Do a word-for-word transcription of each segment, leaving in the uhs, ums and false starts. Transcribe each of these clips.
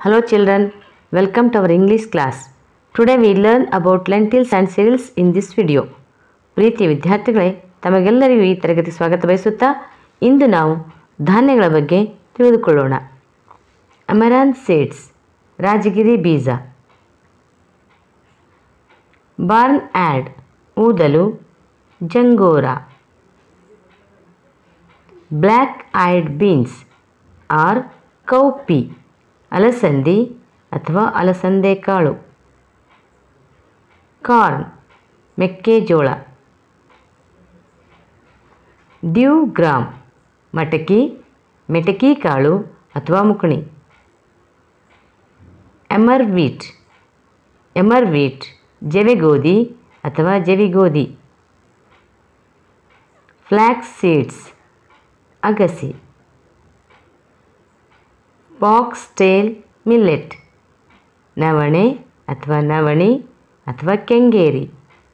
Hello children, welcome to our English class. Today we learn about lentils and cereals in this video. ಪ್ರೀತಿಯ ವಿದ್ಯಾರ್ಥಿಗಳೇ, ತಮಗೆಲ್ಲರಿಗೂ ಈ ತರಗತಿ ಸ್ವಾಗತ ಬಯಸುತ್ತಾ ಇಂದು ನಾವು ಧಾನ್ಯಗಳ ಬಗ್ಗೆ ತಿಳಿದುಕೊಳ್ಳೋಣ. ಅಮರಾಂತ್ ಸೀಡ್ಸ್, ರಾಜಗಿರಿ ಬೀಜ. ಬಾರ್ನ್ ಆ್ಯಡ್, ಊದಲು, jhangora. Black eyed beans or cowpea, ಅಲಸಂದಿ ಅಥವಾ ಅಲಸಂದೆ ಕಾಳು. ಕಾರ್ನ್, ಮೆಕ್ಕೆಜೋಳ. ಡ್ಯೂ ಗ್ರಾಮ್, ಮಟಕಿ, ಮೆಟಕಿ ಕಾಳು ಅಥವಾ ಮುಕುಣಿ. ಎಮರ್ ವೀಟ್, ಎಮರ್ ವೀಟ್, ಜವೆಗೋಧಿ ಅಥವಾ ಜವಿಗೋಧಿ. ಫ್ಲ್ಯಾಕ್ಸ್ ಸೀಡ್ಸ್, ಅಗಸಿ. ಬಾಕ್ಸ್ ಟೇಲ್ ಮಿಲ್ಲೆಟ್, ನವಣೆ ಅಥವಾ ನವಣಿ ಅಥವಾ ಕೆಂಗೇರಿ.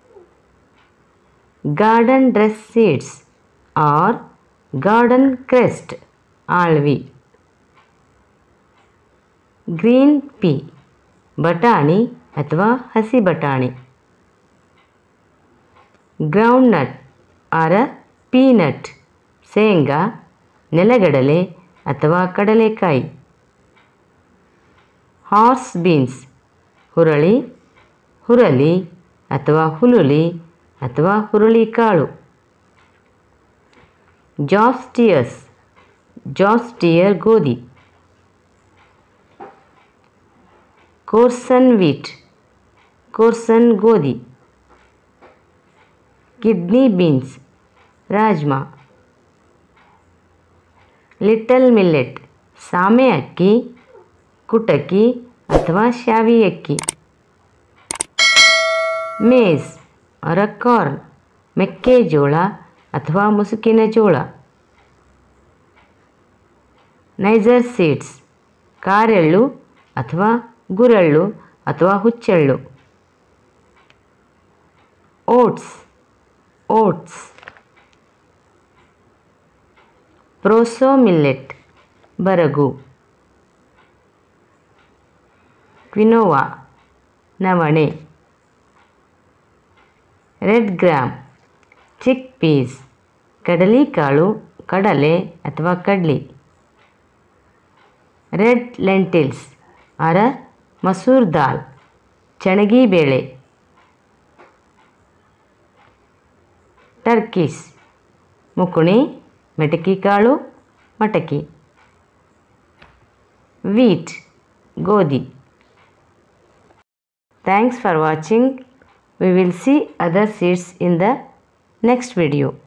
Garden cress seeds or garden cress, ಆಳ್ವಿ. ಗ್ರೀನ್ ಪೀ, ಬಟಾಣಿ ಅಥವಾ ಹಸಿ ಬಟಾಣಿ. ಗ್ರೌಂಡ್ ನಟ್ ಆರ ಪೀನಟ್, ಶೇಂಗಾ, ನೆಲಗಡಲೆ ಅಥವಾ ಕಡಲೆಕಾಯಿ. ಹಾರ್ಸ್ ಬೀನ್ಸ್, ಹುರಳಿ, ಹುರಳಿ ಅಥವಾ ಹುರುಳಿ ಅಥವಾ ಹುರುಳಿಕಾಳು. ಜಾಸ್ಟಿಯರ್ಸ್, ಜಾಸ್ಟಿಯರ್ ಗೋಧಿ. ಕೋರ್ಸನ್ ವೀಟ್, ಕೋರ್ಸನ್ ಗೋಧಿ. Kidney beans, rajma. Little millet, ಸಾಮೆ ಅಕ್ಕಿ, ಕುಟಕಿ ಅಥವಾ ಶಾವಿ ಅಕ್ಕಿ. ಮೇಸ್ ಆರ್ ಕಾರ್ನ್, ಮೆಕ್ಕೆಜೋಳ ಅಥವಾ ಮುಸುಕಿನ ಜೋಳ. ನೈಜರ್ ಸೀಡ್ಸ್, ಕಾರೆಳ್ಳು ಅಥವಾ ಗುರೆಳ್ಳು ಅಥವಾ ಹುಚ್ಚೆಳ್ಳು. Oats, oats. ಪ್ರೋಸೋ ಮಿಲ್ಲೆಟ್, ಬರಗು. ಕ್ವಿನೋವಾ, ನವಣೆ. ರೆಡ್ ಗ್ರಾಮ್, ಚಿಕ್ ಪೀಸ್, ಕಡಲೆಕಾಳು, ಕಡಲೆ ಅಥವಾ ಕಡ್ಲಿ. ರೆಡ್ ಲೆಂಟಿಲ್ಸ್ ಆರ ಮಸೂರ್ ದಾಲ್, ಚಣಗಿ ಬೇಳೆ. ಟರ್ಕೀಸ್, ಮುಕುಣಿ, ಮೆಟಕಿ ಕಾಳು, ಮಟಕಿ. ವೀಟ್, ಗೋಧಿ. Thanks for watching. We will see other seeds in the next video.